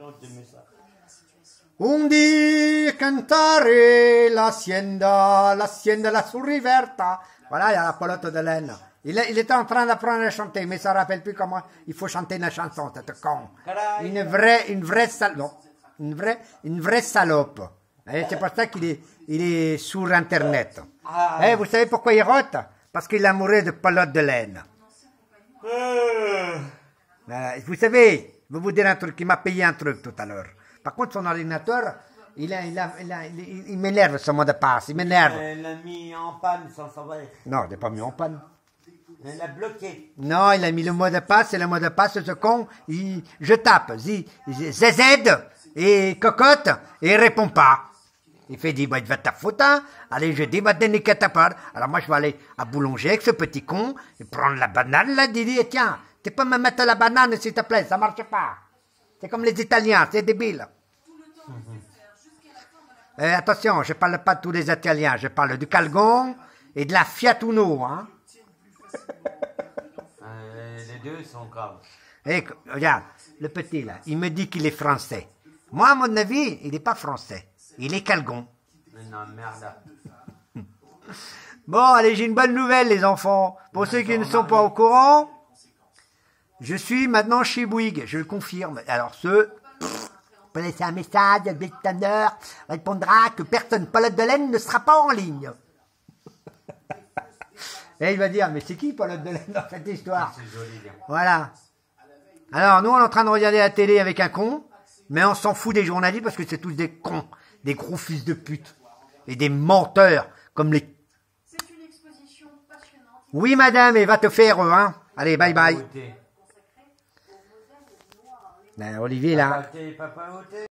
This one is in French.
Un di cantare l'hacienda, la surriverta. Voilà, il y a la pelote de laine. Il était en train d'apprendre à chanter, mais ça ne rappelle plus comment il faut chanter une chanson, cette con. Une vraie salope. Une vraie salope. C'est pour ça qu'il est sur Internet. Vous savez pourquoi il rote? Parce qu'il est amoureux de pelote de laine. Vous savez, je vais vous dire un truc, il m'a payé un truc tout à l'heure. Par contre, son ordinateur, il m'énerve, ce mot de passe, il m'énerve. Il l'a mis en panne sans savoir. Non, il n'est pas mis en panne. Il l'a bloqué. Non, il a mis le mot de passe, et le mot de passe, ce con, je tape, ZZ, et cocotte, et il répond pas. Il fait, dit, bah, il va te foutre, hein. Allez, je dis, bah, déniquer ta part. Alors moi, je vais aller à boulanger avec ce petit con, et prendre la banane, là, dit, tiens, tu peux me mettre la banane, s'il te plaît, ça marche pas. C'est comme les Italiens, c'est débile. Attention, je parle pas de tous les Italiens, je parle du Calgon et de la Fiat Uno, hein. Les deux sont graves. Et regarde, le petit là, il me dit qu'il est français. Moi, à mon avis, il n'est pas français. Il est Calgon. Non, merde. Bon, allez, j'ai une bonne nouvelle, les enfants. Pour ceux qui ne sont pas au courant, je suis maintenant chez Bouygues, je le confirme. Alors, vous pouvez laisser un message, le bétoneur répondra que personne, Paulette de Laine, ne sera pas en ligne. Et il va dire, mais c'est qui Paulette de Laine dans cette histoire? C'est joli. Voilà. Alors, nous, on est en train de regarder la télé avec un con, mais on s'en fout des journalistes parce que c'est tous des cons, des gros fils de pute, et des menteurs, comme les... C'est une exposition passionnante. Oui, madame, et va te faire, hein. Allez, bye bye. Ben, Olivier, là. Papa,